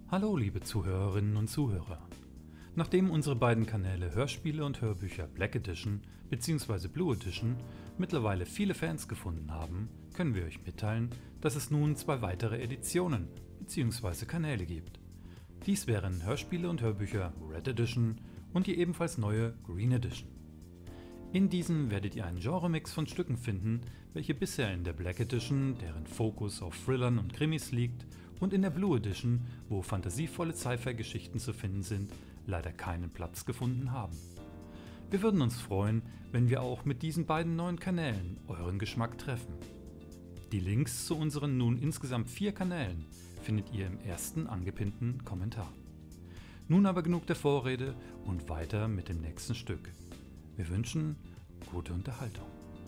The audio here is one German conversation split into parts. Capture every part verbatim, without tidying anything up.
Hallo liebe Zuhörerinnen und Zuhörer. Nachdem unsere beiden Kanäle Hörspiele und Hörbücher Black Edition bzw. Blue Edition mittlerweile viele Fans gefunden haben, können wir euch mitteilen, dass es nun zwei weitere Editionen bzw. Kanäle gibt. Dies wären Hörspiele und Hörbücher Red Edition und die ebenfalls neue Green Edition. In diesen werdet ihr einen Genremix von Stücken finden, welche bisher in der Black Edition, deren Fokus auf Thrillern und Krimis liegt, und in der Blue Edition, wo fantasievolle Sci-Fi-Geschichten zu finden sind, leider keinen Platz gefunden haben. Wir würden uns freuen, wenn wir auch mit diesen beiden neuen Kanälen euren Geschmack treffen. Die Links zu unseren nun insgesamt vier Kanälen findet ihr im ersten angepinnten Kommentar. Nun aber genug der Vorrede und weiter mit dem nächsten Stück. Wir wünschen gute Unterhaltung.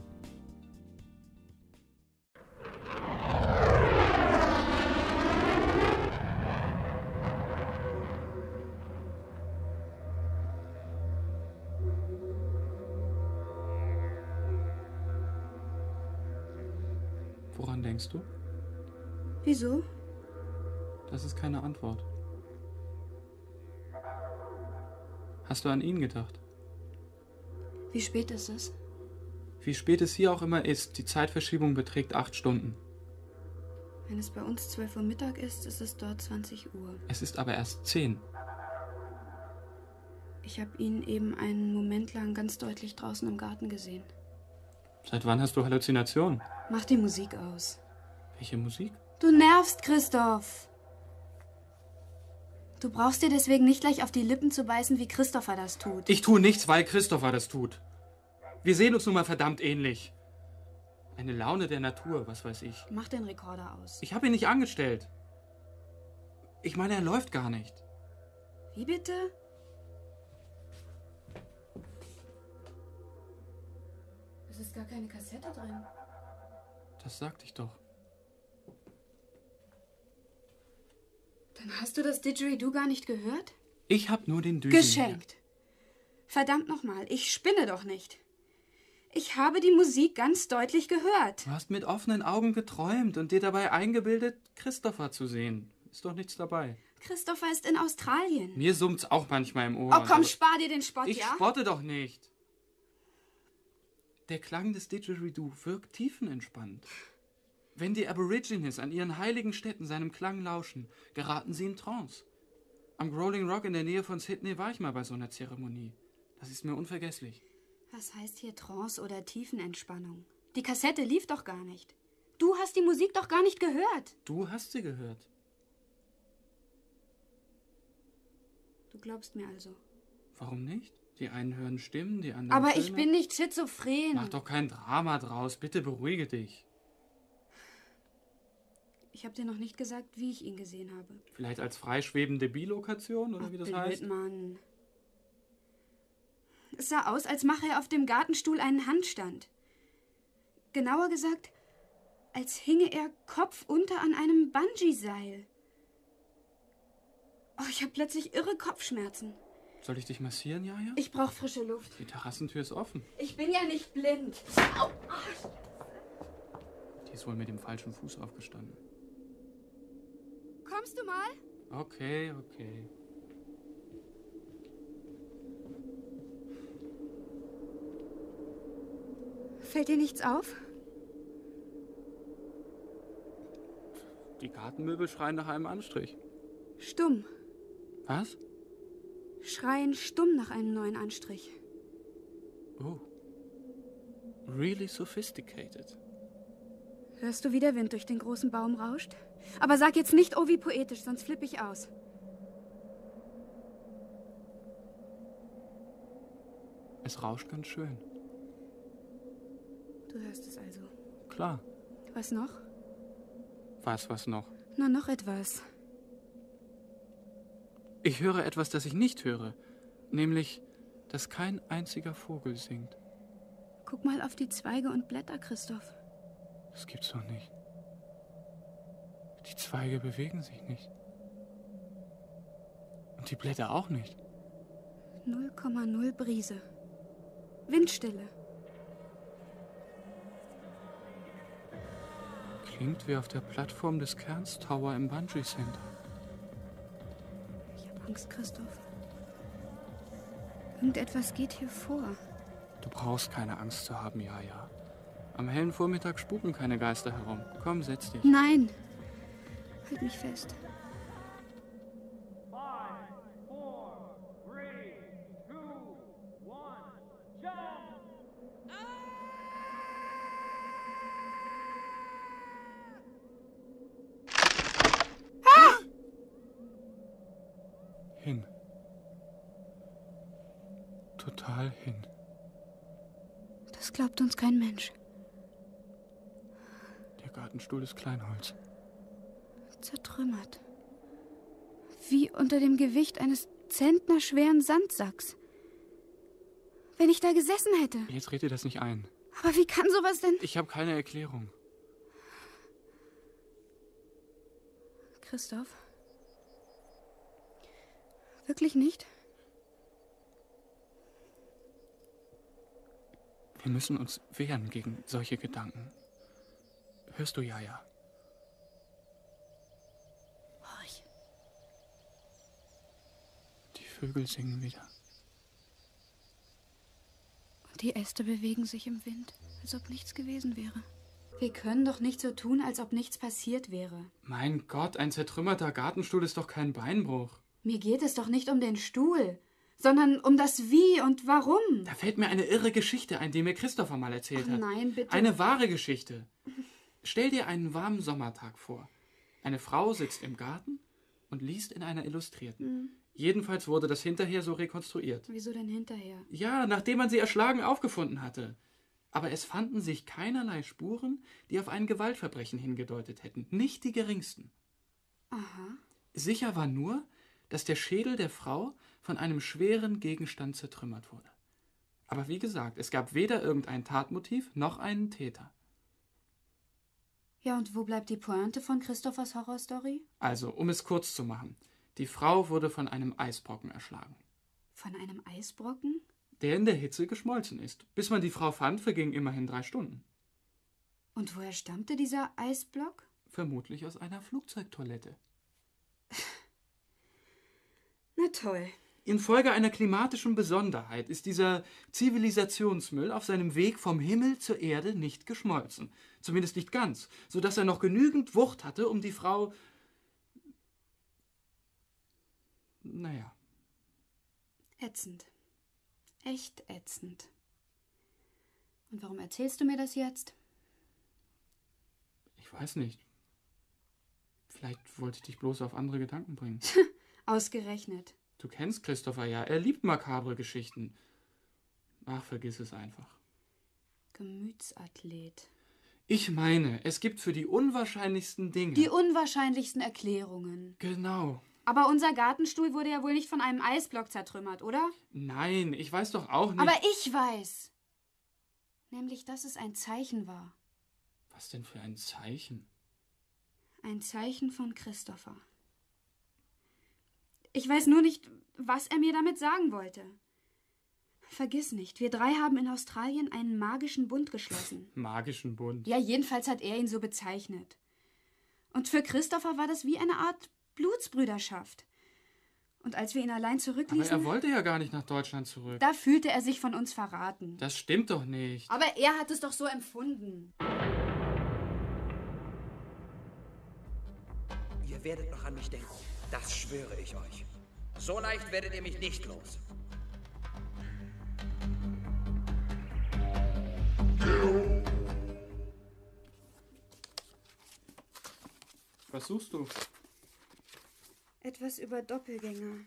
Woran denkst du? Wieso? Das ist keine Antwort. Hast du an ihn gedacht? Wie spät ist es? Wie spät es hier auch immer ist, die Zeitverschiebung beträgt acht Stunden. Wenn es bei uns zwölf Uhr Mittag ist, ist es dort zwanzig Uhr. Es ist aber erst zehn. Ich habe ihn eben einen Moment lang ganz deutlich draußen im Garten gesehen. Seit wann hast du Halluzinationen? Mach die Musik aus. Welche Musik? Du nervst, Christoph. Du brauchst dir deswegen nicht gleich auf die Lippen zu beißen, wie Christopher das tut. Ich tue nichts, weil Christopher das tut. Wir sehen uns nun mal verdammt ähnlich. Eine Laune der Natur, was weiß ich. Mach den Rekorder aus. Ich habe ihn nicht angestellt. Ich meine, er läuft gar nicht. Wie bitte? Es ist gar keine Kassette drin. Das sagte ich doch. Dann hast du das Didgeridoo gar nicht gehört? Ich habe nur den Düsen. Geschenkt. Verdammt nochmal, ich spinne doch nicht. Ich habe die Musik ganz deutlich gehört. Du hast mit offenen Augen geträumt und dir dabei eingebildet, Christopher zu sehen. Ist doch nichts dabei. Christopher ist in Australien. Mir summt's auch manchmal im Ohr. Oh komm, spar dir den Spott, ich ja? Ich spotte doch nicht. Der Klang des Didgeridoo wirkt tiefenentspannt. Wenn die Aborigines an ihren heiligen Stätten seinem Klang lauschen, geraten sie in Trance. Am Growling Rock in der Nähe von Sydney war ich mal bei so einer Zeremonie. Das ist mir unvergesslich. Was heißt hier Trance oder Tiefenentspannung? Die Kassette lief doch gar nicht. Du hast die Musik doch gar nicht gehört. Du hast sie gehört. Du glaubst mir also. Warum nicht? Die einen hören Stimmen, die anderen Aber Filme. ich bin nicht schizophren. Mach doch kein Drama draus. Bitte beruhige dich. Ich habe dir noch nicht gesagt, wie ich ihn gesehen habe. Vielleicht als freischwebende Bilokation oder Ach, wie das blöd, heißt? Mann. Es sah aus, als mache er auf dem Gartenstuhl einen Handstand. Genauer gesagt, als hinge er kopfunter an einem Bungee-Seil. Oh, ich habe plötzlich irre Kopfschmerzen. Soll ich dich massieren, Jaja? Ich brauche frische Luft. Die Terrassentür ist offen. Ich bin ja nicht blind. Au. Die ist wohl mit dem falschen Fuß aufgestanden. Kommst du mal? Okay, okay. Fällt dir nichts auf? Die Gartenmöbel schreien nach einem Anstrich. Stumm. Was? Schreien stumm nach einem neuen Anstrich. Oh. Really sophisticated. Hörst du, wie der Wind durch den großen Baum rauscht? Aber sag jetzt nicht, oh, wie poetisch, sonst flippe ich aus. Es rauscht ganz schön. Du hörst es also. Klar. Was noch? Was, was noch? Na, noch etwas. Ich höre etwas, das ich nicht höre. Nämlich, dass kein einziger Vogel singt. Guck mal auf die Zweige und Blätter, Christoph. Das gibt's doch nicht. Die Zweige bewegen sich nicht. Und die Blätter auch nicht. null Komma null Brise. Windstille. Klingt wie auf der Plattform des Cairns Tower im Bungee Center. Angst, Christoph. Irgendetwas geht hier vor. Du brauchst keine Angst zu haben, Jaja. Am hellen Vormittag spuken keine Geister herum. Komm, setz dich. Nein! Halt mich fest. Hin. Total hin. Das glaubt uns kein Mensch. Der Gartenstuhl ist Kleinholz. Zertrümmert. Wie unter dem Gewicht eines zentnerschweren Sandsacks. Wenn ich da gesessen hätte. Jetzt red dir das nicht ein. Aber wie kann sowas denn... Ich habe keine Erklärung. Christoph? Wirklich nicht? Wir müssen uns wehren gegen solche Gedanken. Hörst du, Jaja? Horch. Die Vögel singen wieder. Und die Äste bewegen sich im Wind, als ob nichts gewesen wäre. Wir können doch nicht so tun, als ob nichts passiert wäre. Mein Gott, ein zertrümmerter Gartenstuhl ist doch kein Beinbruch. Mir geht es doch nicht um den Stuhl, sondern um das Wie und Warum. Da fällt mir eine irre Geschichte ein, die mir Christopher mal erzählt Ach, hat. nein, bitte. Eine wahre Geschichte. Stell dir einen warmen Sommertag vor. Eine Frau sitzt im Garten und liest in einer Illustrierten. Hm. Jedenfalls wurde das hinterher so rekonstruiert. Wieso denn hinterher? Ja, nachdem man sie erschlagen aufgefunden hatte. Aber es fanden sich keinerlei Spuren, die auf ein Gewaltverbrechen hingedeutet hätten. Nicht die geringsten. Aha. Sicher war nur, dass der Schädel der Frau von einem schweren Gegenstand zertrümmert wurde. Aber wie gesagt, es gab weder irgendein Tatmotiv noch einen Täter. Ja, und wo bleibt die Pointe von Christophers Horrorstory? Also, um es kurz zu machen. Die Frau wurde von einem Eisbrocken erschlagen. Von einem Eisbrocken? Der in der Hitze geschmolzen ist. Bis man die Frau fand, vergingen immerhin drei Stunden. Und woher stammte dieser Eisblock? Vermutlich aus einer Flugzeugtoilette. Na toll. Infolge einer klimatischen Besonderheit ist dieser Zivilisationsmüll auf seinem Weg vom Himmel zur Erde nicht geschmolzen. Zumindest nicht ganz, sodass er noch genügend Wucht hatte, um die Frau... Naja. Ätzend. Echt ätzend. Und warum erzählst du mir das jetzt? Ich weiß nicht. Vielleicht wollte ich dich bloß auf andere Gedanken bringen. Ausgerechnet. Du kennst Christopher ja. Er liebt makabre Geschichten. Ach, vergiss es einfach. Gemütsathlet. Ich meine, es gibt für die unwahrscheinlichsten Dinge... Die unwahrscheinlichsten Erklärungen. Genau. Aber unser Gartenstuhl wurde ja wohl nicht von einem Eisblock zertrümmert, oder? Nein, ich weiß doch auch nicht... Aber ich weiß. Nämlich, dass es ein Zeichen war. Was denn für ein Zeichen? Ein Zeichen von Christopher. Ich weiß nur nicht, was er mir damit sagen wollte. Vergiss nicht, wir drei haben in Australien einen magischen Bund geschlossen. Magischen Bund? Ja, jedenfalls hat er ihn so bezeichnet. Und für Christopher war das wie eine Art Blutsbrüderschaft. Und als wir ihn allein zurückließen... Aber er wollte ja gar nicht nach Deutschland zurück. Da fühlte er sich von uns verraten. Das stimmt doch nicht. Aber er hat es doch so empfunden. Ihr werdet noch an mich denken. Das schwöre ich euch. So leicht werdet ihr mich nicht los. Was suchst du? Etwas über Doppelgänger.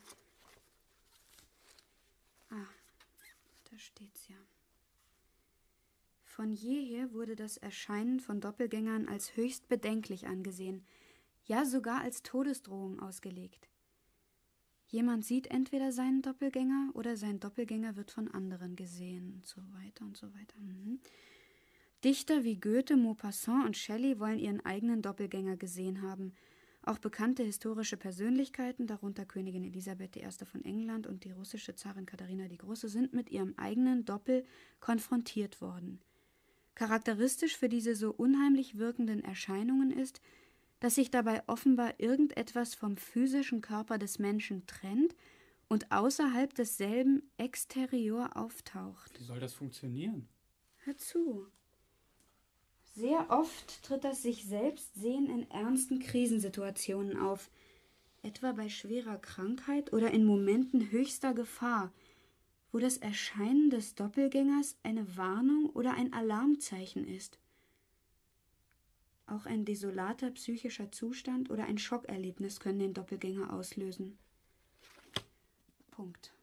Ah, da steht's ja. Von jeher wurde das Erscheinen von Doppelgängern als höchst bedenklich angesehen, ja sogar als Todesdrohung ausgelegt. Jemand sieht entweder seinen Doppelgänger oder sein Doppelgänger wird von anderen gesehen und so weiter und so weiter. Mhm. Dichter wie Goethe, Maupassant und Shelley wollen ihren eigenen Doppelgänger gesehen haben. Auch bekannte historische Persönlichkeiten, darunter Königin Elisabeth die Erste von England und die russische Zarin Katharina die Große, sind mit ihrem eigenen Doppel konfrontiert worden. Charakteristisch für diese so unheimlich wirkenden Erscheinungen ist, dass sich dabei offenbar irgendetwas vom physischen Körper des Menschen trennt und außerhalb desselben exterior auftaucht. Wie soll das funktionieren? Hör zu. Sehr oft tritt das Sich-Selbst-Sehen in ernsten Krisensituationen auf, etwa bei schwerer Krankheit oder in Momenten höchster Gefahr, wo das Erscheinen des Doppelgängers eine Warnung oder ein Alarmzeichen ist. Auch ein desolater psychischer Zustand oder ein Schockerlebnis können den Doppelgänger auslösen. Punkt.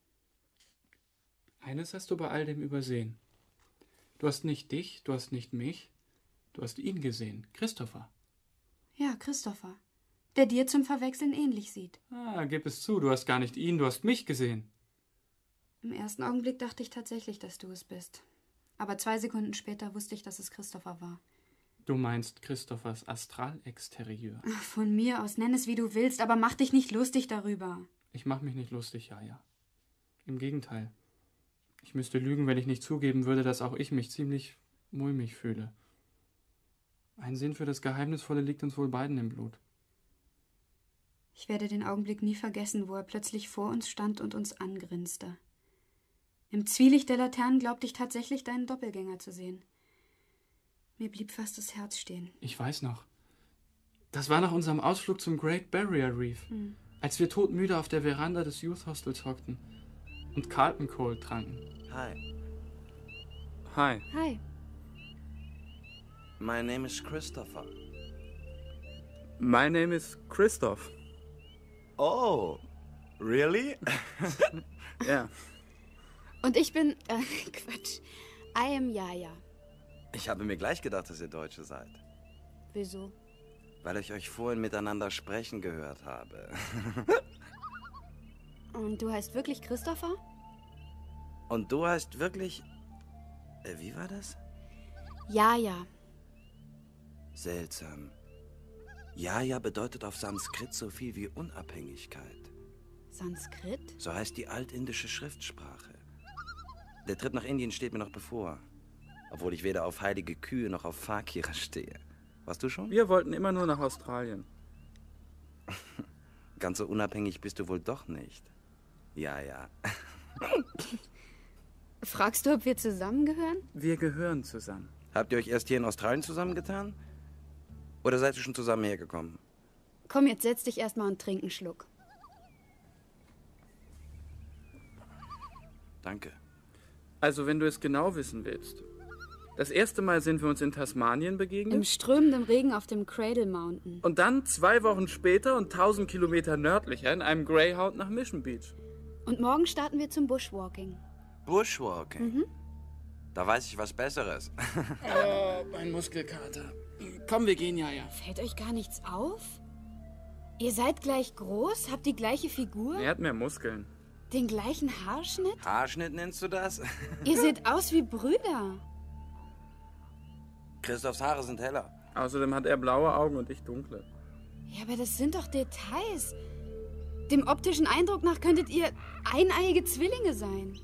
Eines hast du bei all dem übersehen. Du hast nicht dich, du hast nicht mich, du hast ihn gesehen, Christopher. Ja, Christopher, der dir zum Verwechseln ähnlich sieht. Ah, gib es zu, du hast gar nicht ihn, du hast mich gesehen. Im ersten Augenblick dachte ich tatsächlich, dass du es bist. Aber zwei Sekunden später wusste ich, dass es Christopher war. Du meinst Christophers Astralexterieur. Ach, von mir aus, nenn es wie du willst, aber mach dich nicht lustig darüber. Ich mach mich nicht lustig, Jaja. Im Gegenteil. Ich müsste lügen, wenn ich nicht zugeben würde, dass auch ich mich ziemlich mulmig fühle. Ein Sinn für das Geheimnisvolle liegt uns wohl beiden im Blut. Ich werde den Augenblick nie vergessen, wo er plötzlich vor uns stand und uns angrinste. Im Zwielicht der Laternen glaubte ich tatsächlich, deinen Doppelgänger zu sehen. Mir blieb fast das Herz stehen. Ich weiß noch. Das war nach unserem Ausflug zum Great Barrier Reef, Hm. als wir todmüde auf der Veranda des Youth Hostels hockten und Carlton Cole tranken. Hi, Hi. Hi. my name is Christopher. My name is Christoph. Oh, really? Ja. Und ich bin... Äh, Quatsch. I am Jaja. Ich habe mir gleich gedacht, dass ihr Deutsche seid. Wieso? Weil ich euch vorhin miteinander sprechen gehört habe. Und du heißt wirklich Christopher? Und du heißt wirklich... Äh, wie war das? Jaja. Seltsam. Jaja bedeutet auf Sanskrit so viel wie Unabhängigkeit. Sanskrit? So heißt die altindische Schriftsprache. Der Trip nach Indien steht mir noch bevor. Obwohl ich weder auf heilige Kühe noch auf Fakire stehe. Warst du schon? Wir wollten immer nur nach Australien. Ganz so unabhängig bist du wohl doch nicht. Ja, ja. Fragst du, ob wir zusammengehören? Wir gehören zusammen. Habt ihr euch erst hier in Australien zusammengetan? Oder seid ihr schon zusammen hergekommen? Komm, jetzt setz dich erstmal und trink einen Schluck. Danke. Also, wenn du es genau wissen willst. Das erste Mal sind wir uns in Tasmanien begegnet. Im strömenden Regen auf dem Cradle Mountain. Und dann zwei Wochen später und tausend Kilometer nördlicher in einem Greyhound nach Mission Beach. Und morgen starten wir zum Bushwalking. Bushwalking? Mhm. Da weiß ich was Besseres. Oh, mein Muskelkater. Komm, wir gehen, Jaja. Fällt euch gar nichts auf? Ihr seid gleich groß, habt die gleiche Figur, Er hat mehr Muskeln. den gleichen Haarschnitt. Haarschnitt nennst du das? Ihr seht aus wie Brüder. Christophs Haare sind heller. Außerdem hat er blaue Augen und ich dunkle. Ja, aber das sind doch Details. Dem optischen Eindruck nach könntet ihr eineiige Zwillinge sein.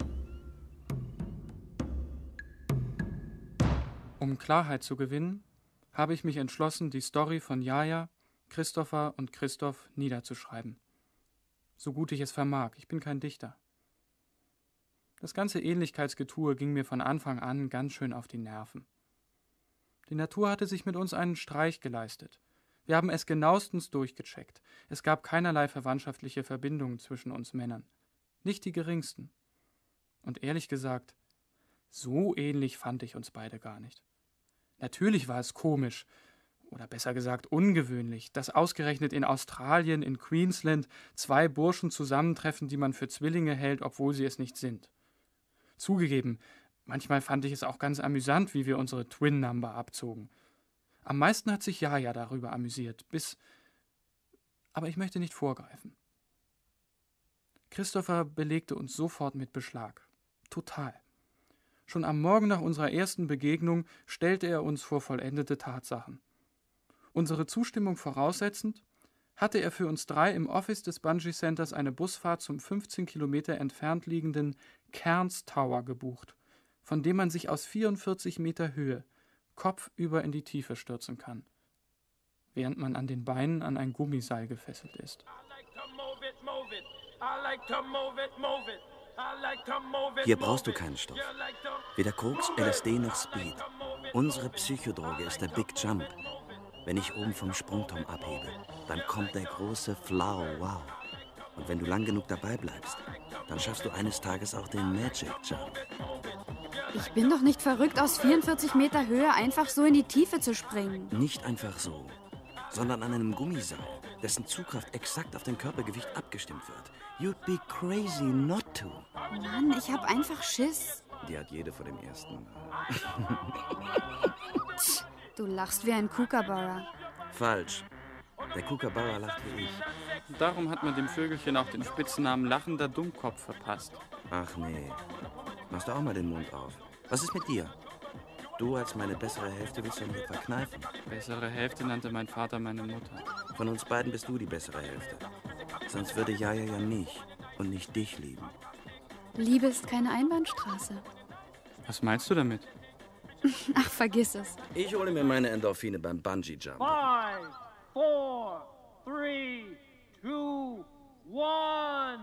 Um Klarheit zu gewinnen, habe ich mich entschlossen, die Story von Jaja, Christopher und Christoph niederzuschreiben. So gut ich es vermag, ich bin kein Dichter. Das ganze Ähnlichkeitsgetue ging mir von Anfang an ganz schön auf die Nerven. Die Natur hatte sich mit uns einen Streich geleistet. Wir haben es genauestens durchgecheckt. Es gab keinerlei verwandtschaftliche Verbindungen zwischen uns Männern. Nicht die geringsten. Und ehrlich gesagt, so ähnlich fand ich uns beide gar nicht. Natürlich war es komisch, oder besser gesagt ungewöhnlich, dass ausgerechnet in Australien, in Queensland, zwei Burschen zusammentreffen, die man für Zwillinge hält, obwohl sie es nicht sind. Zugegeben, manchmal fand ich es auch ganz amüsant, wie wir unsere Twin-Number abzogen. Am meisten hat sich Jaja darüber amüsiert, bis... Aber ich möchte nicht vorgreifen. Christopher belegte uns sofort mit Beschlag. Total. Schon am Morgen nach unserer ersten Begegnung stellte er uns vor vollendete Tatsachen. Unsere Zustimmung voraussetzend, hatte er für uns drei im Office des Bungee Centers eine Busfahrt zum fünfzehn Kilometer entfernt liegenden Cairns Tower gebucht, von dem man sich aus vierundvierzig Meter Höhe kopfüber in die Tiefe stürzen kann. während man an den Beinen an ein Gummiseil gefesselt ist. Hier brauchst du keinen Stoff. Weder Koks, L S D noch Speed. Unsere Psychodroge ist der Big Jump. Wenn ich oben vom Sprungturm abhebe, dann kommt der große Flow Wow. Und wenn du lang genug dabei bleibst, dann schaffst du eines Tages auch den Magic Jump. Ich bin doch nicht verrückt, aus vierundvierzig Meter Höhe einfach so in die Tiefe zu springen. Nicht einfach so, sondern an einem Gummiseil, dessen Zugkraft exakt auf dein Körpergewicht abgestimmt wird. You'd be crazy not to. Mann, ich hab einfach Schiss. Die hat jede vor dem ersten Mal. Du lachst wie ein Kookaburra. Falsch. Der Kookaburra lacht wie ich. Darum hat man dem Vögelchen auch den Spitznamen lachender Dummkopf verpasst. Ach nee. Machst du auch mal den Mund auf. Was ist mit dir? Du als meine bessere Hälfte willst du mich etwa kneifen? Bessere Hälfte nannte mein Vater meine Mutter. Von uns beiden bist du die bessere Hälfte. Sonst würde Jaja ja mich und nicht dich lieben. Liebe ist keine Einbahnstraße. Was meinst du damit? Ach, vergiss es. Ich hole mir meine Endorphine beim Bungee-Jump. Five, four, three, two, one.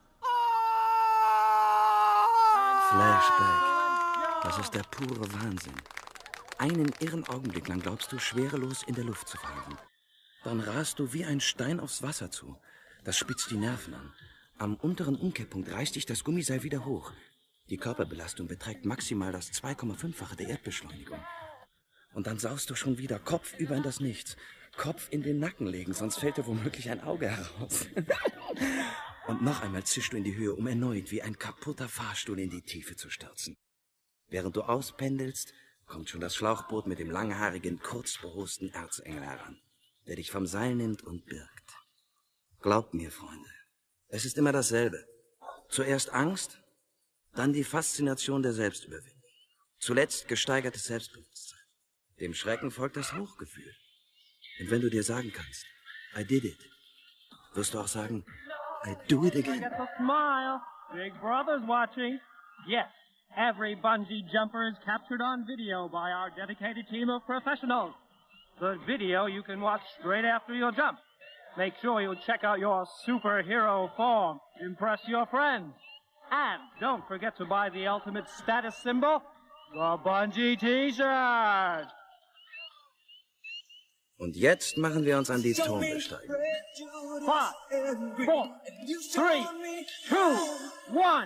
Flashback. Das ist der pure Wahnsinn. Einen irren Augenblick lang glaubst du, schwerelos in der Luft zu fahren. Dann rast du wie ein Stein aufs Wasser zu. Das spitzt die Nerven an. Am unteren Umkehrpunkt reißt dich das Gummiseil wieder hoch. Die Körperbelastung beträgt maximal das zwei Komma fünffache der Erdbeschleunigung. Und dann saust du schon wieder kopfüber in das Nichts. Kopf in den Nacken legen, sonst fällt dir womöglich ein Auge heraus. Und noch einmal zischst du in die Höhe, um erneut wie ein kaputter Fahrstuhl in die Tiefe zu stürzen. Während du auspendelst, kommt schon das Schlauchboot mit dem langhaarigen, kurzbehosten Erzengel heran, der dich vom Seil nimmt und birgt. Glaubt mir, Freunde, es ist immer dasselbe. Zuerst Angst, dann die Faszination der Selbstüberwindung. Zuletzt gesteigertes Selbstbewusstsein. Dem Schrecken folgt das Hochgefühl. Und wenn du dir sagen kannst, I did it, wirst du auch sagen, I do it again. Get a smile. Big Brother's watching. Yes, every bungee jumper is captured on video by our dedicated team of professionals. The video you can watch straight after your jump. Make sure you check out your superhero form. Impress your friends. And don't forget to buy the ultimate status symbol, the Bungee T-Shirt. Und jetzt machen wir uns an die Turmbesteigung. Five, four, three, two, one.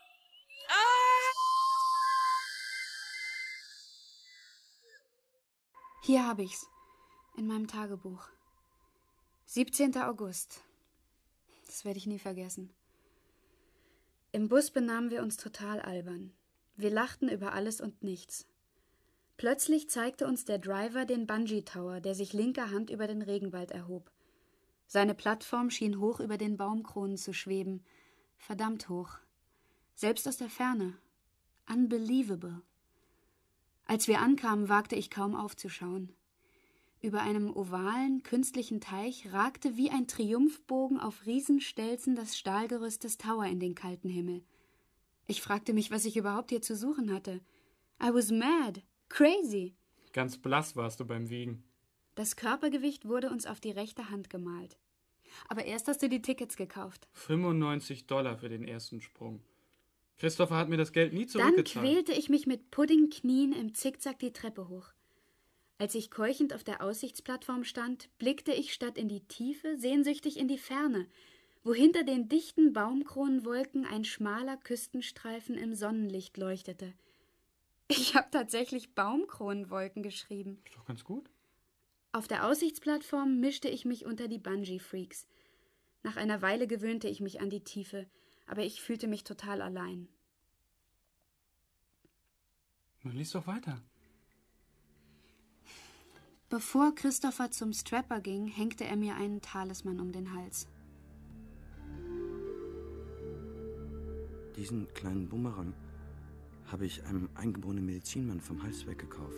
Hier habe ich's. In meinem Tagebuch. siebzehnter August. Das werde ich nie vergessen. Im Bus benahmen wir uns total albern. Wir lachten über alles und nichts. Plötzlich zeigte uns der Driver den Bungee Tower, der sich linker Hand über den Regenwald erhob. Seine Plattform schien hoch über den Baumkronen zu schweben. Verdammt hoch. Selbst aus der Ferne. Unbelievable. Als wir ankamen, wagte ich kaum aufzuschauen. Über einem ovalen, künstlichen Teich ragte wie ein Triumphbogen auf Riesenstelzen das Stahlgerüst des Tower in den kalten Himmel. Ich fragte mich, was ich überhaupt hier zu suchen hatte. I was mad, crazy. Ganz blass warst du beim Wiegen. Das Körpergewicht wurde uns auf die rechte Hand gemalt. Aber erst hast du die Tickets gekauft. fünfundneunzig Dollar für den ersten Sprung. Christopher hat mir das Geld nie Dann zurückgezahlt. quälte ich mich mit Puddingknien im Zickzack die Treppe hoch. Als ich keuchend auf der Aussichtsplattform stand, blickte ich statt in die Tiefe sehnsüchtig in die Ferne, wo hinter den dichten Baumkronenwolken ein schmaler Küstenstreifen im Sonnenlicht leuchtete. Ich habe tatsächlich Baumkronenwolken geschrieben. Ist doch ganz gut. Auf der Aussichtsplattform mischte ich mich unter die Bungee-Freaks. Nach einer Weile gewöhnte ich mich an die Tiefe, aber ich fühlte mich total allein. Lies doch weiter. Bevor Christopher zum Strapper ging, hängte er mir einen Talisman um den Hals. Diesen kleinen Bumerang habe ich einem eingeborenen Medizinmann vom Hals weggekauft.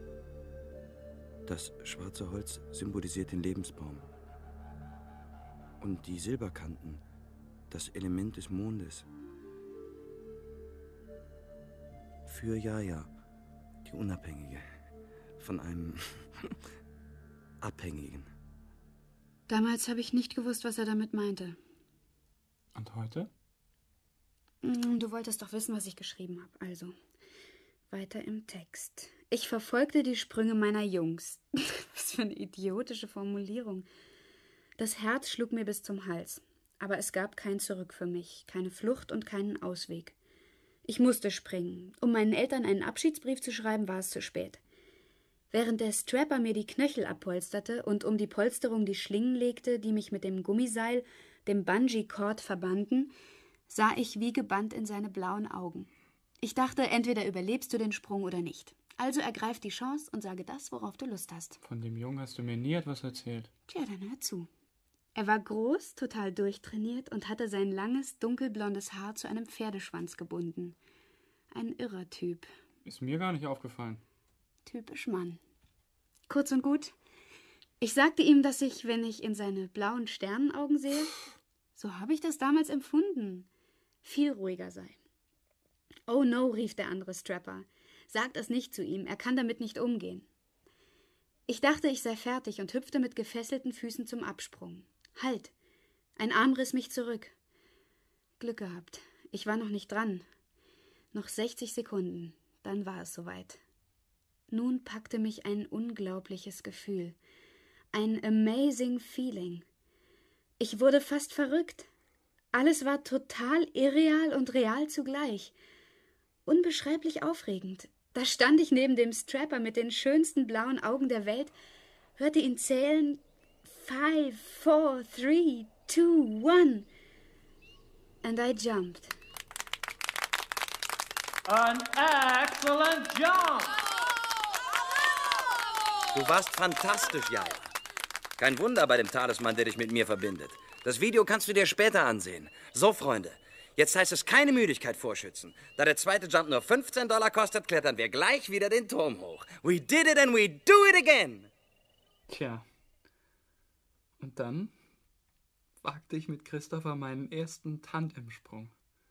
Das schwarze Holz symbolisiert den Lebensbaum. Und die Silberkanten, das Element des Mondes. Für Jaja, die Unabhängige, von einem Abhängigen. Damals habe ich nicht gewusst, was er damit meinte. Und heute? Du wolltest doch wissen, was ich geschrieben habe. Also, weiter im Text. Ich verfolgte die Sprünge meiner Jungs. Was für eine idiotische Formulierung. Das Herz schlug mir bis zum Hals. Aber es gab kein Zurück für mich, keine Flucht und keinen Ausweg. Ich musste springen. Um meinen Eltern einen Abschiedsbrief zu schreiben, war es zu spät. Während der Strapper mir die Knöchel abpolsterte und um die Polsterung die Schlingen legte, die mich mit dem Gummiseil, dem Bungee-Cord, verbanden, sah ich wie gebannt in seine blauen Augen. Ich dachte, entweder überlebst du den Sprung oder nicht. Also ergreif die Chance und sage das, worauf du Lust hast. Von dem Jungen hast du mir nie etwas erzählt. Tja, dann hör zu. Er war groß, total durchtrainiert und hatte sein langes, dunkelblondes Haar zu einem Pferdeschwanz gebunden. Ein irrer Typ. Ist mir gar nicht aufgefallen. Typisch Mann. Kurz und gut, ich sagte ihm, dass ich, wenn ich in seine blauen Sternenaugen sehe, so habe ich das damals empfunden, viel ruhiger sei. Oh no, rief der andere Strapper. Sag das nicht zu ihm, er kann damit nicht umgehen. Ich dachte, ich sei fertig und hüpfte mit gefesselten Füßen zum Absprung. Halt! Ein Arm riss mich zurück. Glück gehabt. Ich war noch nicht dran. Noch sechzig Sekunden, dann war es soweit. Nun packte mich ein unglaubliches Gefühl. Ein amazing feeling. Ich wurde fast verrückt. Alles war total irreal und real zugleich. Unbeschreiblich aufregend. Da stand ich neben dem Strapper mit den schönsten blauen Augen der Welt, hörte ihn zählen: Five, four, three, two, one. And I jumped. An excellent jump! Du warst fantastisch, Jaja. Kein Wunder bei dem Talisman, der dich mit mir verbindet. Das Video kannst du dir später ansehen. So, Freunde, jetzt heißt es keine Müdigkeit vorschützen. Da der zweite Jump nur fünfzehn Dollar kostet, klettern wir gleich wieder den Turm hoch. We did it and we do it again! Tja. Und dann wagte ich mit Christopher meinen ersten Tandemsprung.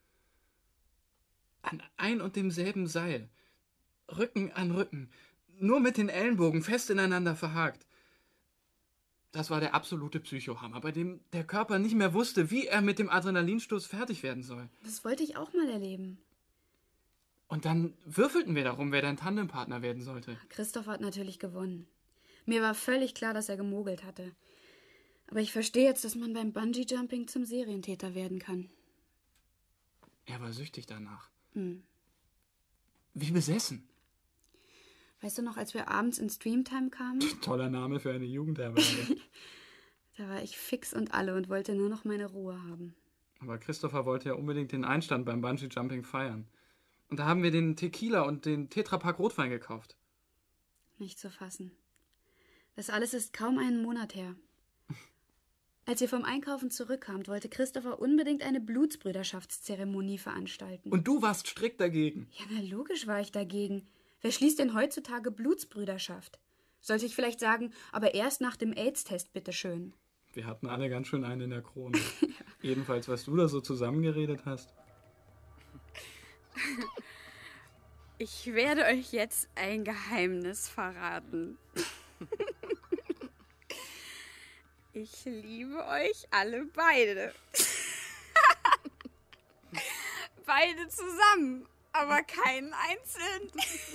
An ein und demselben Seil. Rücken an Rücken. Nur mit den Ellenbogen fest ineinander verhakt. Das war der absolute Psychohammer, bei dem der Körper nicht mehr wusste, wie er mit dem Adrenalinstoß fertig werden soll. Das wollte ich auch mal erleben. Und dann würfelten wir darum, wer dein Tandempartner werden sollte. Christoph hat natürlich gewonnen. Mir war völlig klar, dass er gemogelt hatte. Aber ich verstehe jetzt, dass man beim Bungee-Jumping zum Serientäter werden kann. Er war süchtig danach. Hm. Wie besessen. Weißt du noch, als wir abends in Streamtime kamen? Toller Name für eine Jugendherberge. Da war ich fix und alle und wollte nur noch meine Ruhe haben. Aber Christopher wollte ja unbedingt den Einstand beim Bungee-Jumping feiern. Und da haben wir den Tequila und den Tetrapack Rotwein gekauft. Nicht zu fassen. Das alles ist kaum einen Monat her. Als ihr vom Einkaufen zurückkamt, wollte Christopher unbedingt eine Blutsbrüderschaftszeremonie veranstalten. Und du warst strikt dagegen. Ja, na logisch war ich dagegen. Wer schließt denn heutzutage Blutsbrüderschaft? Sollte ich vielleicht sagen, aber erst nach dem AIDS-Test, bitteschön. Wir hatten alle ganz schön einen in der Krone. Ja. Jedenfalls, was du da so zusammengeredet hast. Ich werde euch jetzt ein Geheimnis verraten. Ich liebe euch alle beide. Beide zusammen, aber keinen einzeln.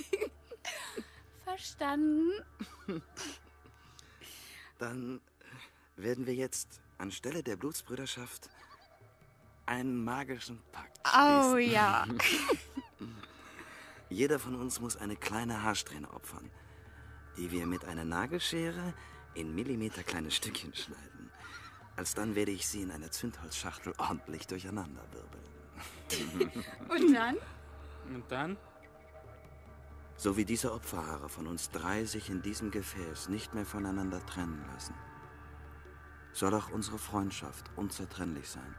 Verstanden? Dann werden wir jetzt anstelle der Blutsbrüderschaft einen magischen Pakt schließen. Oh ja. Jeder von uns muss eine kleine Haarsträhne opfern, die wir mit einer Nagelschere in millimeterkleine Stückchen schneiden. Alsdann werde ich sie in einer Zündholzschachtel ordentlich durcheinander wirbeln. Und dann? Und dann? So wie diese Opferhaare von uns drei sich in diesem Gefäß nicht mehr voneinander trennen lassen, soll auch unsere Freundschaft unzertrennlich sein.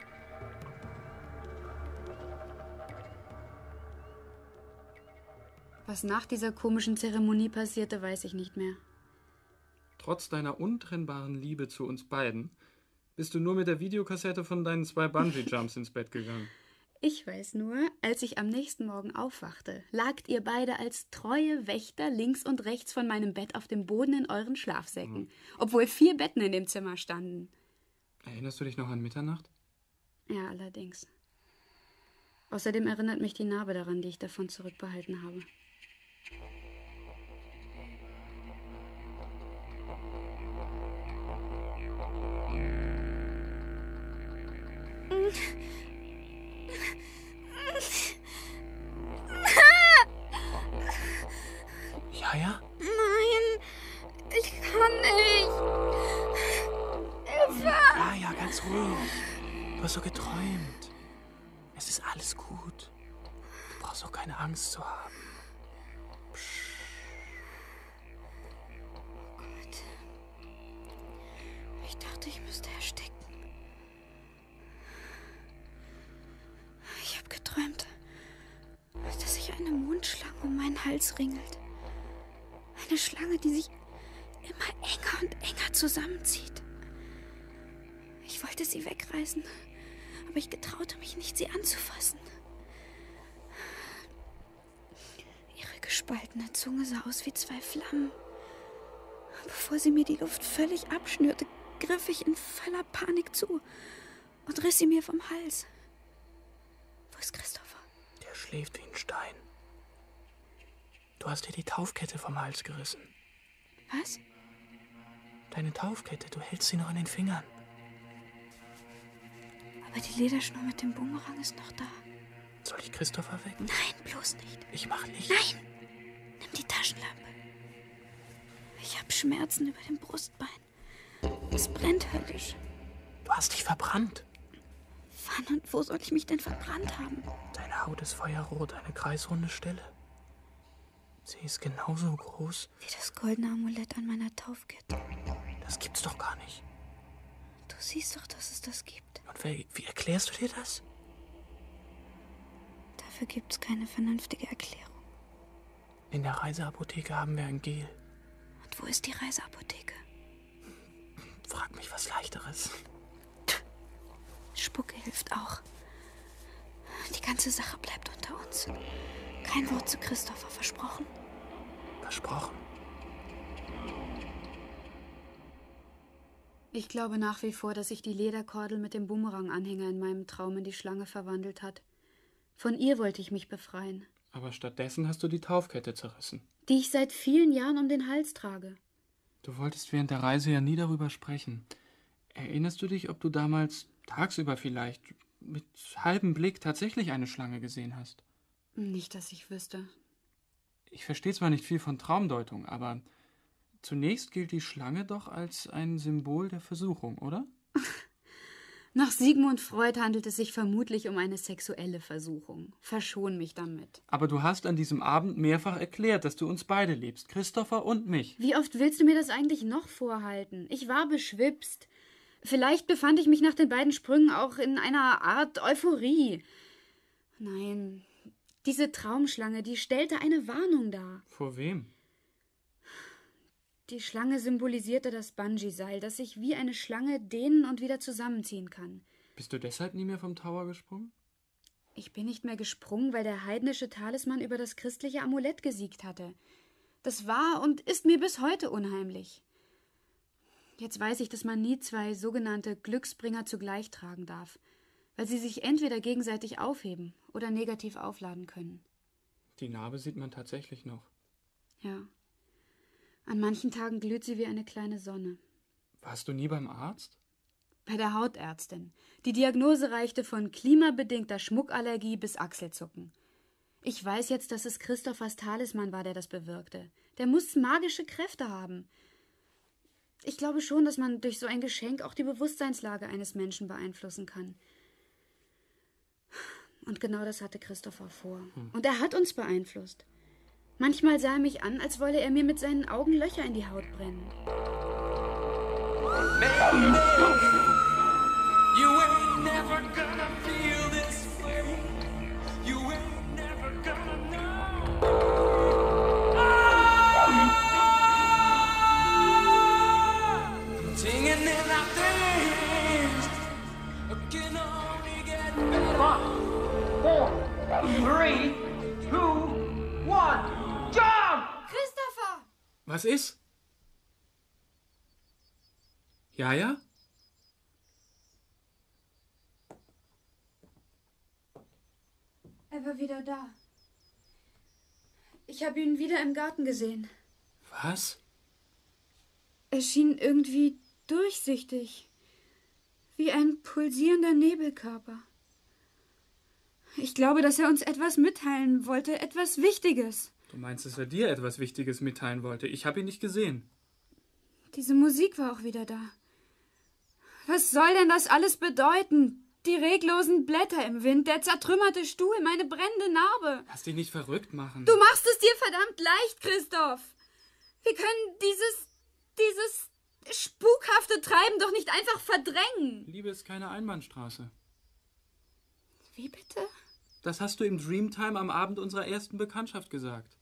Was nach dieser komischen Zeremonie passierte, weiß ich nicht mehr. Trotz deiner untrennbaren Liebe zu uns beiden bist du nur mit der Videokassette von deinen zwei Bungee-Jumps ins Bett gegangen. Ich weiß nur, als ich am nächsten Morgen aufwachte, lagt ihr beide als treue Wächter links und rechts von meinem Bett auf dem Boden in euren Schlafsäcken, mhm. obwohl vier Betten in dem Zimmer standen. Erinnerst du dich noch an Mitternacht? Ja, allerdings. Außerdem erinnert mich die Narbe daran, die ich davon zurückbehalten habe. Ja, ja? Nein, ich kann nicht. Hilfe! Ja, ja, ganz ruhig. Du hast so geträumt. Es ist alles gut. Du brauchst auch keine Angst zu haben. Psst. Oh Gott. Ich dachte, ich müsste ersticken. Ich habe geträumt, dass sich eine Mondschlange um meinen Hals ringelt. Eine Schlange, die sich immer enger und enger zusammenzieht. Ich wollte sie wegreißen, aber ich getraute mich nicht, sie anzufassen. Ihre gespaltene Zunge sah aus wie zwei Flammen. Bevor sie mir die Luft völlig abschnürte, griff ich in voller Panik zu und riss sie mir vom Hals. Wo ist Christopher? Der schläft wie ein Stein. Du hast dir die Taufkette vom Hals gerissen. Was? Deine Taufkette, du hältst sie noch in den Fingern. Aber die Lederschnur mit dem Bumerang ist noch da. Soll ich Christopher wecken? Nein, bloß nicht. Ich mach Licht. Nein! Nimm die Taschenlampe. Ich habe Schmerzen über dem Brustbein. Es brennt höllisch. Du hast dich verbrannt. Wann und wo soll ich mich denn verbrannt haben? Deine Haut ist feuerrot, eine kreisrunde Stelle. Sie ist genauso groß wie das goldene Amulett an meiner Taufkette. Das gibt's doch gar nicht. Du siehst doch, dass es das gibt. Und wie, wie erklärst du dir das? Dafür gibt's keine vernünftige Erklärung. In der Reiseapotheke haben wir ein Gel. Und wo ist die Reiseapotheke? Frag mich was Leichteres. Spucke hilft auch. Die ganze Sache bleibt unter uns. Kein Wort zu Christopher, versprochen? Versprochen. Ich glaube nach wie vor, dass sich die Lederkordel mit dem Bumerang-Anhänger in meinem Traum in die Schlange verwandelt hat. Von ihr wollte ich mich befreien. Aber stattdessen hast du die Taufkette zerrissen. Die ich seit vielen Jahren um den Hals trage. Du wolltest während der Reise ja nie darüber sprechen. Erinnerst du dich, ob du damals tagsüber vielleicht mit halbem Blick tatsächlich eine Schlange gesehen hast? Nicht, dass ich wüsste. Ich verstehe zwar nicht viel von Traumdeutung, aber zunächst gilt die Schlange doch als ein Symbol der Versuchung, oder? Nach Sigmund Freud handelt es sich vermutlich um eine sexuelle Versuchung. Verschon mich damit. Aber du hast an diesem Abend mehrfach erklärt, dass du uns beide liebst, Christopher und mich. Wie oft willst du mir das eigentlich noch vorhalten? Ich war beschwipst. Vielleicht befand ich mich nach den beiden Sprüngen auch in einer Art Euphorie. Nein, diese Traumschlange, die stellte eine Warnung dar. Vor wem? Die Schlange symbolisierte das Bungee-Seil, das sich wie eine Schlange dehnen und wieder zusammenziehen kann. Bist du deshalb nie mehr vom Tower gesprungen? Ich bin nicht mehr gesprungen, weil der heidnische Talisman über das christliche Amulett gesiegt hatte. Das war und ist mir bis heute unheimlich. Jetzt weiß ich, dass man nie zwei sogenannte Glücksbringer zugleich tragen darf, weil sie sich entweder gegenseitig aufheben oder negativ aufladen können. Die Narbe sieht man tatsächlich noch. Ja. An manchen Tagen glüht sie wie eine kleine Sonne. Warst du nie beim Arzt? Bei der Hautärztin. Die Diagnose reichte von klimabedingter Schmuckallergie bis Achselzucken. Ich weiß jetzt, dass es Christophers Talisman war, der das bewirkte. Der muss magische Kräfte haben. Ich glaube schon, dass man durch so ein Geschenk auch die Bewusstseinslage eines Menschen beeinflussen kann. Und genau das hatte Christopher vor. Hm. Und er hat uns beeinflusst. Manchmal sah er mich an, als wolle er mir mit seinen Augen Löcher in die Haut brennen. You ain't never gonna feel this way. You ain't never gonna know. Singing in our days can only get better. Three, two, one, jump! Christopher! Was ist? Ja, ja? Er war wieder da. Ich habe ihn wieder im Garten gesehen. Was? Er schien irgendwie durchsichtig. Wie ein pulsierender Nebelkörper. Ich glaube, dass er uns etwas mitteilen wollte, etwas Wichtiges. Du meinst, dass er dir etwas Wichtiges mitteilen wollte? Ich habe ihn nicht gesehen. Diese Musik war auch wieder da. Was soll denn das alles bedeuten? Die reglosen Blätter im Wind, der zertrümmerte Stuhl, meine brennende Narbe. Lass dich nicht verrückt machen. Du machst es dir verdammt leicht, Christoph. Wir können dieses, dieses spukhafte Treiben doch nicht einfach verdrängen. Liebe ist keine Einbahnstraße. Wie bitte? Das hast du im Dreamtime am Abend unserer ersten Bekanntschaft gesagt.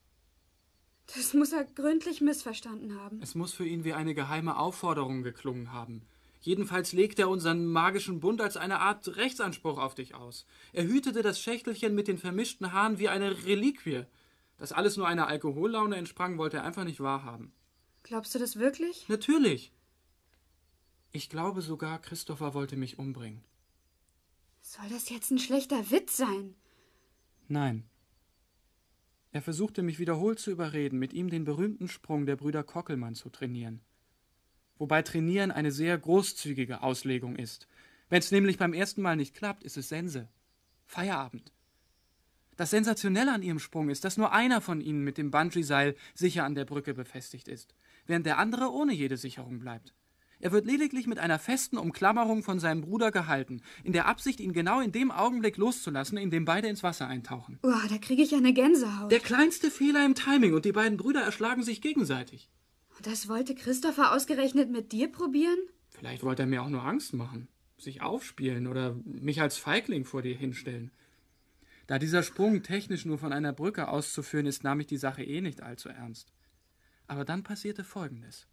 Das muss er gründlich missverstanden haben. Es muss für ihn wie eine geheime Aufforderung geklungen haben. Jedenfalls legt er unseren magischen Bund als eine Art Rechtsanspruch auf dich aus. Er hütete das Schächtelchen mit den vermischten Haaren wie eine Reliquie. Dass alles nur einer Alkohollaune entsprang, wollte er einfach nicht wahrhaben. Glaubst du das wirklich? Natürlich. Ich glaube sogar, Christopher wollte mich umbringen. Soll das jetzt ein schlechter Witz sein? Nein. Er versuchte mich wiederholt zu überreden, mit ihm den berühmten Sprung der Brüder Kockelmann zu trainieren. Wobei Trainieren eine sehr großzügige Auslegung ist. Wenn es nämlich beim ersten Mal nicht klappt, ist es Sense. Feierabend. Das Sensationelle an ihrem Sprung ist, dass nur einer von ihnen mit dem Bungee-Seil sicher an der Brücke befestigt ist, während der andere ohne jede Sicherung bleibt. Er wird lediglich mit einer festen Umklammerung von seinem Bruder gehalten, in der Absicht, ihn genau in dem Augenblick loszulassen, in dem beide ins Wasser eintauchen. Oh, da kriege ich eine Gänsehaut. Der kleinste Fehler im Timing und die beiden Brüder erschlagen sich gegenseitig. Das wollte Christopher ausgerechnet mit dir probieren? Vielleicht wollte er mir auch nur Angst machen, sich aufspielen oder mich als Feigling vor dir hinstellen. Da dieser Sprung technisch nur von einer Brücke auszuführen ist, nahm ich die Sache eh nicht allzu ernst. Aber dann passierte Folgendes.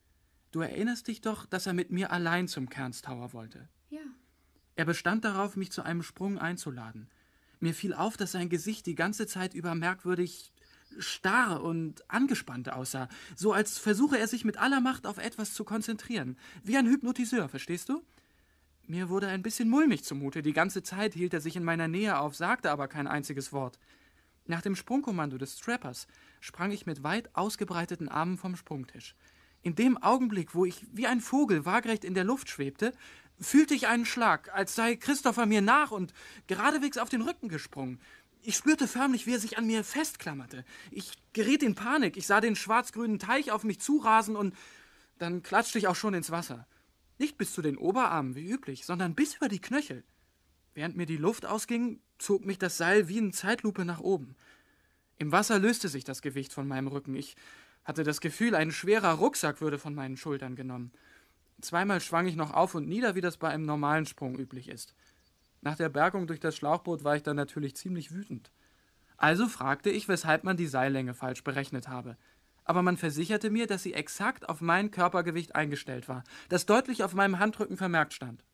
Du erinnerst dich doch, dass er mit mir allein zum Cairns Tower wollte. Ja. Er bestand darauf, mich zu einem Sprung einzuladen. Mir fiel auf, dass sein Gesicht die ganze Zeit über merkwürdig starr und angespannt aussah, so als versuche er sich mit aller Macht auf etwas zu konzentrieren. Wie ein Hypnotiseur, verstehst du? Mir wurde ein bisschen mulmig zumute. Die ganze Zeit hielt er sich in meiner Nähe auf, sagte aber kein einziges Wort. Nach dem Sprungkommando des Strappers sprang ich mit weit ausgebreiteten Armen vom Sprungtisch. In dem Augenblick, wo ich wie ein Vogel waagerecht in der Luft schwebte, fühlte ich einen Schlag, als sei Christopher mir nach und geradewegs auf den Rücken gesprungen. Ich spürte förmlich, wie er sich an mir festklammerte. Ich geriet in Panik. Ich sah den schwarz-grünen Teich auf mich zurasen und dann klatschte ich auch schon ins Wasser. Nicht bis zu den Oberarmen, wie üblich, sondern bis über die Knöchel. Während mir die Luft ausging, zog mich das Seil wie in Zeitlupe nach oben. Im Wasser löste sich das Gewicht von meinem Rücken. Ich hatte das Gefühl, ein schwerer Rucksack würde von meinen Schultern genommen. Zweimal schwang ich noch auf und nieder, wie das bei einem normalen Sprung üblich ist. Nach der Bergung durch das Schlauchboot war ich dann natürlich ziemlich wütend. Also fragte ich, weshalb man die Seillänge falsch berechnet habe. Aber man versicherte mir, dass sie exakt auf mein Körpergewicht eingestellt war, das deutlich auf meinem Handrücken vermerkt stand.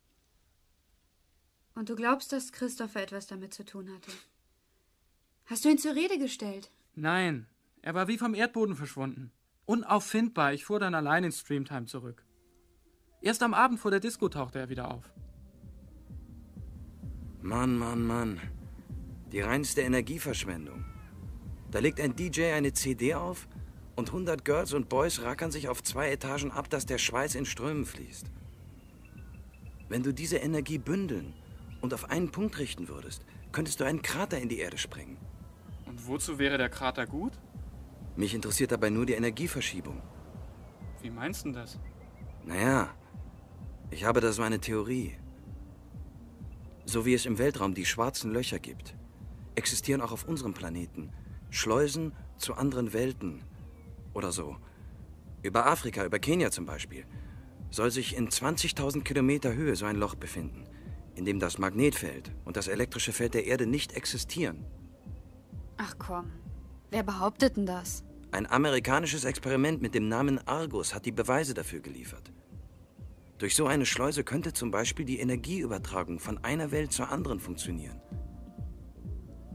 Und du glaubst, dass Christopher etwas damit zu tun hatte? Hast du ihn zur Rede gestellt? Nein, er war wie vom Erdboden verschwunden. Unauffindbar, ich fuhr dann allein ins Streamtime zurück. Erst am Abend vor der Disco tauchte er wieder auf. Mann, Mann, Mann. Die reinste Energieverschwendung. Da legt ein D J eine C D auf und hundert Girls und Boys rackern sich auf zwei Etagen ab, dass der Schweiß in Strömen fließt. Wenn du diese Energie bündeln und auf einen Punkt richten würdest, könntest du einen Krater in die Erde sprengen. Und wozu wäre der Krater gut? Mich interessiert dabei nur die Energieverschiebung. Wie meinst du das? Naja, ich habe da so eine Theorie. So wie es im Weltraum die schwarzen Löcher gibt, existieren auch auf unserem Planeten Schleusen zu anderen Welten oder so. Über Afrika, über Kenia zum Beispiel, soll sich in zwanzigtausend Kilometer Höhe so ein Loch befinden, in dem das Magnetfeld und das elektrische Feld der Erde nicht existieren. Ach komm, wer behauptet denn das? Ein amerikanisches Experiment mit dem Namen Argus hat die Beweise dafür geliefert. Durch so eine Schleuse könnte zum Beispiel die Energieübertragung von einer Welt zur anderen funktionieren.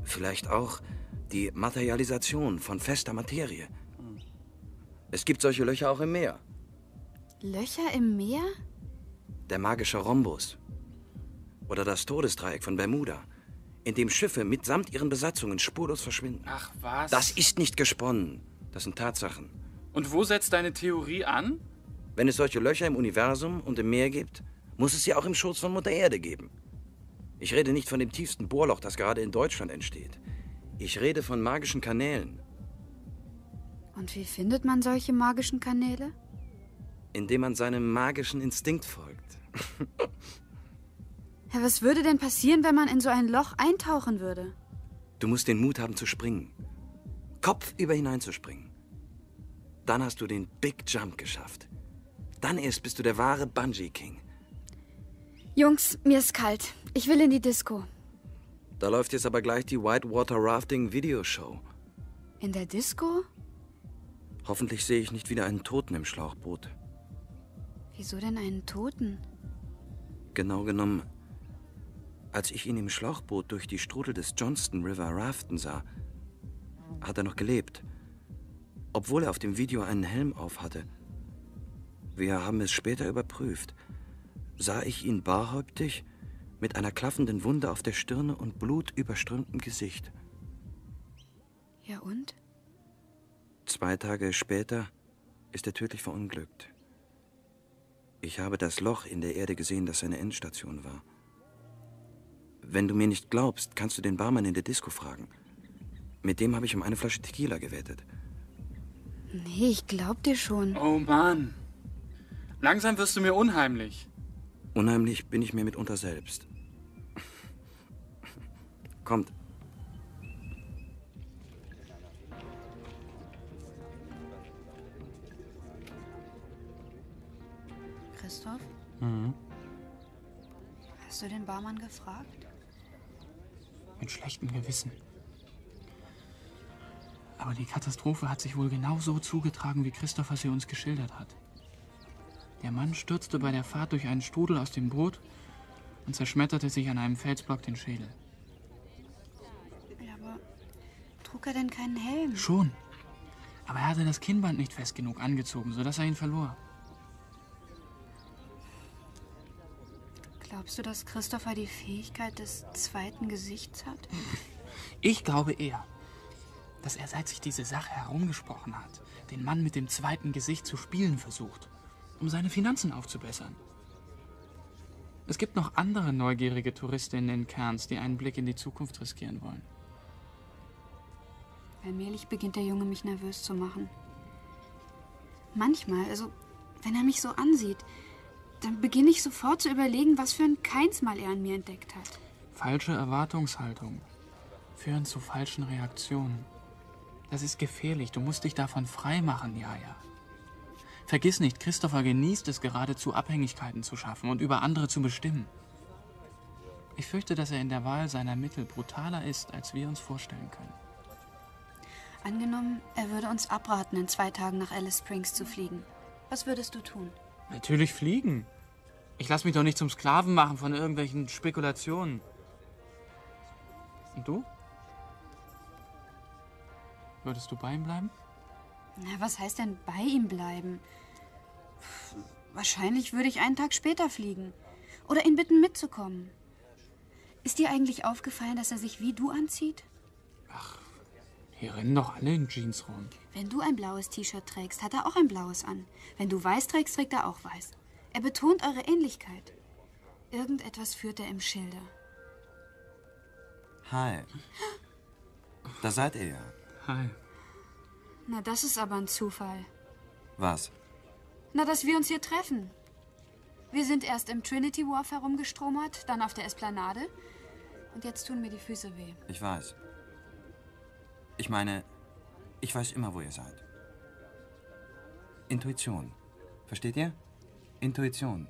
Vielleicht auch die Materialisation von fester Materie. Es gibt solche Löcher auch im Meer. Löcher im Meer? Der magische Rhombus. Oder das Todesdreieck von Bermuda, in dem Schiffe mitsamt ihren Besatzungen spurlos verschwinden. Ach was? Das ist nicht gesponnen. Das sind Tatsachen. Und wo setzt deine Theorie an? Wenn es solche Löcher im Universum und im Meer gibt, muss es sie auch im Schoß von Mutter Erde geben. Ich rede nicht von dem tiefsten Bohrloch, das gerade in Deutschland entsteht. Ich rede von magischen Kanälen. Und wie findet man solche magischen Kanäle? Indem man seinem magischen Instinkt folgt. Ja, was würde denn passieren, wenn man in so ein Loch eintauchen würde? Du musst den Mut haben zu springen. Kopfüber hineinzuspringen. Dann hast du den Big Jump geschafft. Dann erst bist du der wahre Bungee King. Jungs, mir ist kalt. Ich will in die Disco. Da läuft jetzt aber gleich die Whitewater Rafting Videoshow. In der Disco? Hoffentlich sehe ich nicht wieder einen Toten im Schlauchboot. Wieso denn einen Toten? Genau genommen, als ich ihn im Schlauchboot durch die Strudel des Johnston River raften sah, hat er noch gelebt. Obwohl er auf dem Video einen Helm aufhatte. Wir haben es später überprüft. Sah ich ihn barhäuptig, mit einer klaffenden Wunde auf der Stirne und blutüberströmtem Gesicht. Ja und? Zwei Tage später ist er tödlich verunglückt. Ich habe das Loch in der Erde gesehen, das seine Endstation war. Wenn du mir nicht glaubst, kannst du den Barmann in der Disco fragen. Mit dem habe ich um eine Flasche Tequila gewettet. Nee, ich glaub dir schon. Oh Mann. Langsam wirst du mir unheimlich. Unheimlich bin ich mir mitunter selbst. Kommt. Christoph? Mhm. Hast du den Barmann gefragt? Mit schlechtem Gewissen. Aber die Katastrophe hat sich wohl genau so zugetragen, wie Christopher sie uns geschildert hat. Der Mann stürzte bei der Fahrt durch einen Strudel aus dem Boot und zerschmetterte sich an einem Felsblock den Schädel. Ja, aber trug er denn keinen Helm? Schon. Aber er hatte das Kinnband nicht fest genug angezogen, sodass er ihn verlor. Glaubst du, dass Christopher die Fähigkeit des zweiten Gesichts hat? Ich glaube eher, dass er, seit sich diese Sache herumgesprochen hat, den Mann mit dem zweiten Gesicht zu spielen versucht, um seine Finanzen aufzubessern. Es gibt noch andere neugierige Touristinnen in Cairns, die einen Blick in die Zukunft riskieren wollen. Allmählich beginnt der Junge mich nervös zu machen. Manchmal, also wenn er mich so ansieht, dann beginne ich sofort zu überlegen, was für ein Keinsmal er an mir entdeckt hat. Falsche Erwartungshaltung führen zu falschen Reaktionen. Das ist gefährlich. Du musst dich davon frei machen, Jaja. Vergiss nicht, Christopher genießt es geradezu, Abhängigkeiten zu schaffen und über andere zu bestimmen. Ich fürchte, dass er in der Wahl seiner Mittel brutaler ist, als wir uns vorstellen können. Angenommen, er würde uns abraten, in zwei Tagen nach Alice Springs zu fliegen. Was würdest du tun? Natürlich fliegen. Ich lasse mich doch nicht zum Sklaven machen von irgendwelchen Spekulationen. Und du? Würdest du bei ihm bleiben? Na, was heißt denn bei ihm bleiben? Pff, wahrscheinlich würde ich einen Tag später fliegen. Oder ihn bitten, mitzukommen. Ist dir eigentlich aufgefallen, dass er sich wie du anzieht? Ach, hier rennen doch alle in Jeans rum. Wenn du ein blaues T-Shirt trägst, hat er auch ein blaues an. Wenn du weiß trägst, trägt er auch weiß. Er betont eure Ähnlichkeit. Irgendetwas führt er im Schilde. Hi. Da seid ihr ja. Hi. Na, das ist aber ein Zufall. Was? Na, dass wir uns hier treffen. Wir sind erst im Trinity Wharf herumgestromert, dann auf der Esplanade. Und jetzt tun mir die Füße weh. Ich weiß. Ich meine, ich weiß immer, wo ihr seid. Intuition. Versteht ihr? Intuition.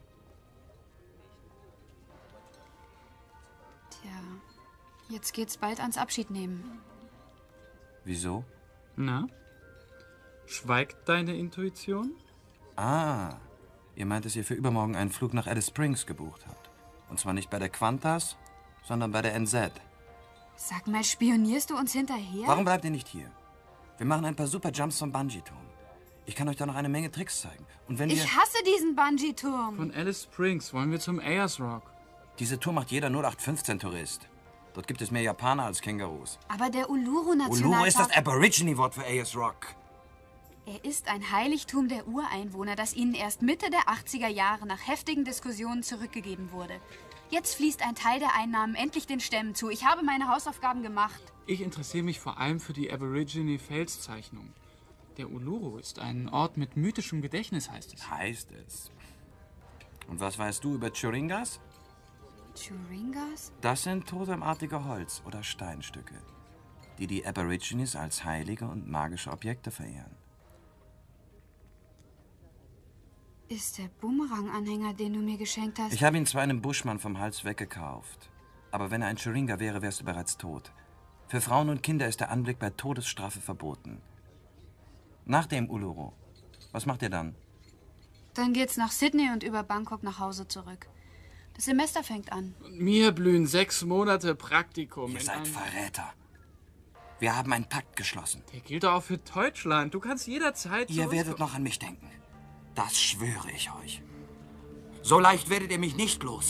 Tja, jetzt geht's bald ans Abschiednehmen. Wieso? Na? Schweigt deine Intuition? Ah, ihr meint, dass ihr für übermorgen einen Flug nach Alice Springs gebucht habt. Und zwar nicht bei der Qantas, sondern bei der N Z. Sag mal, spionierst du uns hinterher? Warum bleibt ihr nicht hier? Wir machen ein paar super Jumps vom Bungee-Turm. Ich kann euch da noch eine Menge Tricks zeigen. Und wenn wir... Ich hasse diesen Bungee-Turm. Von Alice Springs wollen wir zum Ayers Rock. Diese Tour macht jeder null acht fünfzehn Tourist. Dort gibt es mehr Japaner als Kängurus. Aber der Uluru-Nationalpark... Uluru ist das Aborigine-Wort für Ayers Rock. Er ist ein Heiligtum der Ureinwohner, das ihnen erst Mitte der achtziger Jahre nach heftigen Diskussionen zurückgegeben wurde. Jetzt fließt ein Teil der Einnahmen endlich den Stämmen zu. Ich habe meine Hausaufgaben gemacht. Ich interessiere mich vor allem für die Aborigine-Felszeichnung. Der Uluru ist ein Ort mit mythischem Gedächtnis, heißt es. Heißt es. Und was weißt du über Churingas? Churingas? Das sind totemartige Holz- oder Steinstücke, die die Aborigines als heilige und magische Objekte verehren. Ist der Bumerang-Anhänger, den du mir geschenkt hast... Ich habe ihn zwar einem Buschmann vom Hals weggekauft, aber wenn er ein Churinga wäre, wärst du bereits tot. Für Frauen und Kinder ist der Anblick bei Todesstrafe verboten. Nach dem Uluru, was macht ihr dann? Dann geht's nach Sydney und über Bangkok nach Hause zurück. Das Semester fängt an. Und mir blühen sechs Monate Praktikum. Ihr in seid einem- Verräter. Wir haben einen Pakt geschlossen. Der gilt doch auch für Deutschland. Du kannst jederzeit... zu Ihr uns werdet kommen. noch an mich denken. Das schwöre ich euch. So leicht werdet ihr mich nicht los.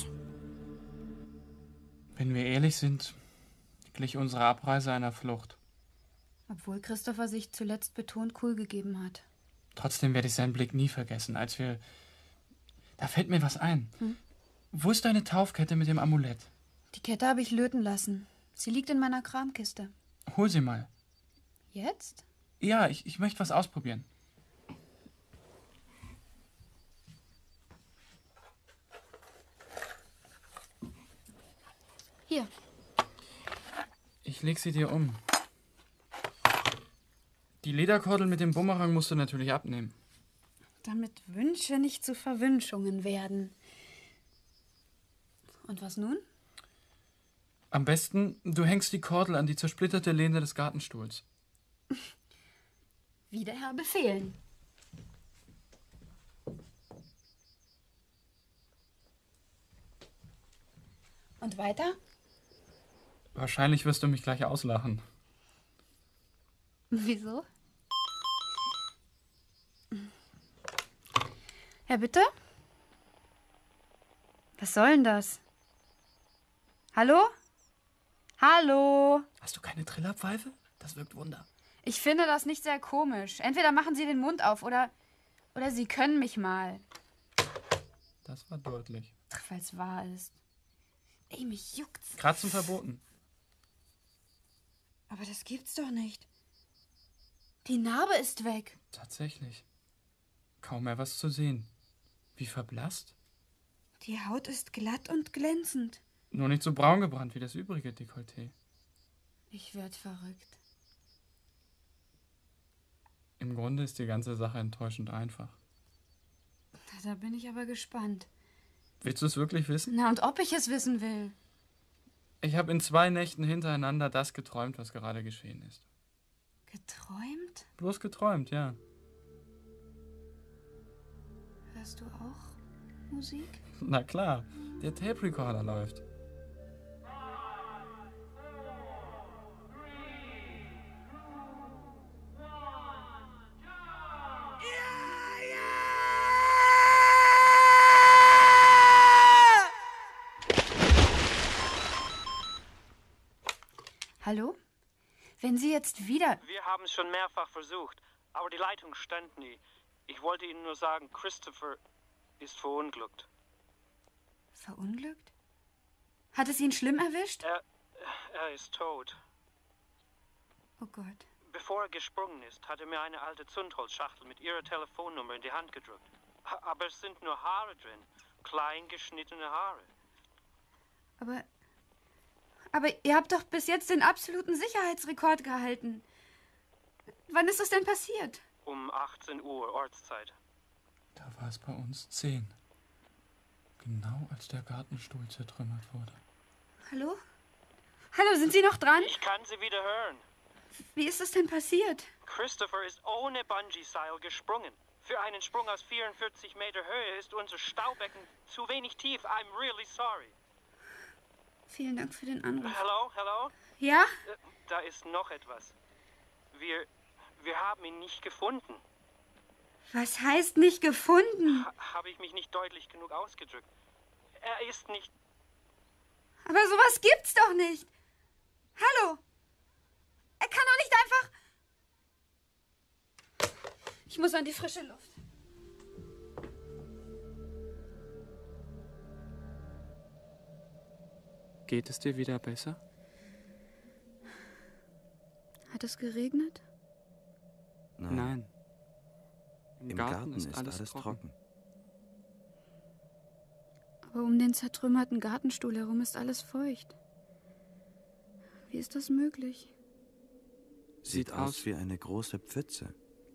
Wenn wir ehrlich sind, glich unsere Abreise einer Flucht. Obwohl Christopher sich zuletzt betont cool gegeben hat. Trotzdem werde ich seinen Blick nie vergessen, als wir... Da fällt mir was ein. Hm? Wo ist deine Taufkette mit dem Amulett? Die Kette habe ich löten lassen. Sie liegt in meiner Kramkiste. Hol sie mal. Jetzt? Ja, ich, ich möchte was ausprobieren. Hier. Ich leg sie dir um. Die Lederkordel mit dem Bumerang musst du natürlich abnehmen. Damit Wünsche nicht zu Verwünschungen werden. Und was nun? Am besten, du hängst die Kordel an die zersplitterte Lehne des Gartenstuhls. Wie der Herr befehlen. Und weiter? Wahrscheinlich wirst du mich gleich auslachen. Wieso? Ja, bitte? Was soll denn das? Hallo? Hallo? Hast du keine Trillerpfeife? Das wirkt Wunder. Ich finde das nicht sehr komisch. Entweder machen Sie den Mund auf oder... Oder Sie können mich mal. Das war deutlich. Ach, weil's wahr ist. Ey, mich juckt's. Kratzen verboten. Aber das gibt's doch nicht. Die Narbe ist weg. Tatsächlich. Kaum mehr was zu sehen. Wie verblasst. Die Haut ist glatt und glänzend. Nur nicht so braun gebrannt wie das übrige Dekolleté. Ich werd verrückt. Im Grunde ist die ganze Sache enttäuschend einfach. Da bin ich aber gespannt. Willst du es wirklich wissen? Na, und ob ich es wissen will? Ich habe in zwei Nächten hintereinander das geträumt, was gerade geschehen ist. Geträumt? Bloß geträumt, ja. Hörst du auch Musik? Na klar, der Tape Recorder läuft. Hallo? Wenn Sie jetzt wieder... Wir haben es schon mehrfach versucht, aber die Leitung stand nie. Ich wollte Ihnen nur sagen, Christopher ist verunglückt. Verunglückt? Hat es ihn schlimm erwischt? Er, er ist tot. Oh Gott. Bevor er gesprungen ist, hat er mir eine alte Zündholzschachtel mit Ihrer Telefonnummer in die Hand gedrückt. Aber es sind nur Haare drin. Klein geschnittene Haare. Aber... Aber ihr habt doch bis jetzt den absoluten Sicherheitsrekord gehalten. Wann ist das denn passiert? Um achtzehn Uhr Ortszeit. Da war es bei uns zehn. Genau als der Gartenstuhl zertrümmert wurde. Hallo? Hallo, sind Sie noch dran? Ich kann Sie wieder hören. Wie ist das denn passiert? Christopher ist ohne Bungee-Seil gesprungen. Für einen Sprung aus vierundvierzig Meter Höhe ist unser Staubecken zu wenig tief. I'm really sorry. Vielen Dank für den Anruf. Hello, hello? Ja? Äh, Da ist noch etwas. Wir, wir haben ihn nicht gefunden. Was heißt nicht gefunden? Ha, habe ich mich nicht deutlich genug ausgedrückt? Er ist nicht... Aber sowas gibt's doch nicht. Hallo? Er kann doch nicht einfach... Ich muss an die frische Luft. Geht es dir wieder besser? Hat es geregnet? Nein. Nein. Im, Im Garten, Garten ist, ist alles, alles trocken. trocken. Aber um den zertrümmerten Gartenstuhl herum ist alles feucht. Wie ist das möglich? Sieht, Sieht aus, aus wie eine große Pfütze.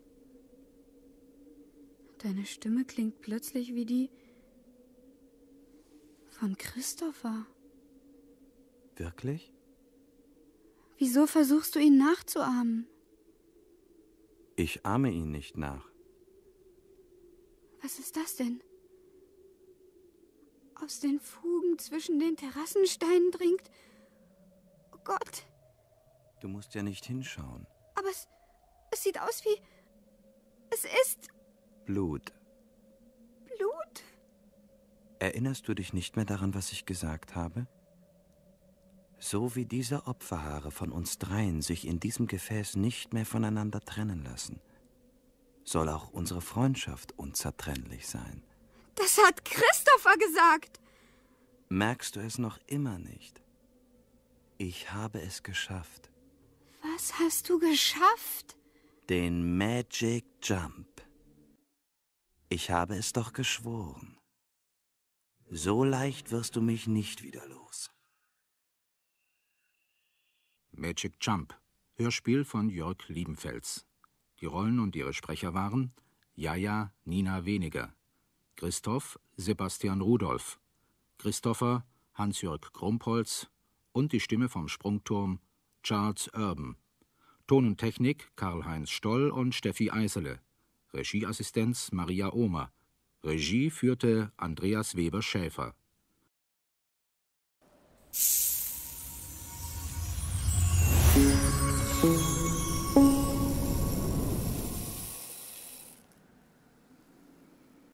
Deine Stimme klingt plötzlich wie die von Christopher. Wirklich? Wieso versuchst du ihn nachzuahmen? Ich ahme ihn nicht nach. Was ist das denn? Aus den Fugen zwischen den Terrassensteinen dringt... Oh Gott! Du musst ja nicht hinschauen. Aber es, es sieht aus wie... Es ist... Blut. Blut? Erinnerst du dich nicht mehr daran, was ich gesagt habe? So wie diese Opferhaare von uns dreien sich in diesem Gefäß nicht mehr voneinander trennen lassen, soll auch unsere Freundschaft unzertrennlich sein. Das hat Christopher gesagt. Merkst du es noch immer nicht? Ich habe es geschafft. Was hast du geschafft? Den Magic Jump. Ich habe es doch geschworen. So leicht wirst du mich nicht wieder los. Magic Jump, Hörspiel von Jörg Liebenfels. Die Rollen und ihre Sprecher waren Jaja Nina Weniger, Christoph Sebastian Rudolph, Christopher Hans-Jörg Krumpholz und die Stimme vom Sprungturm Charles Urban. Ton und Technik Karl-Heinz Stoll und Steffi Eisele. Regieassistenz Maria Ohmer. Regie führte Andreas Weber-Schäfer.